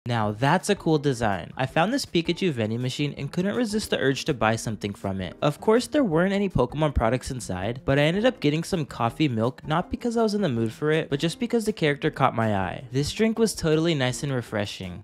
Now that's a cool design. I found this Pikachu vending machine and couldn't resist the urge to buy something from it. Of course there weren't any Pokemon products inside, but I ended up getting some coffee milk not because I was in the mood for it, but just because the character caught my eye. This drink was totally nice and refreshing.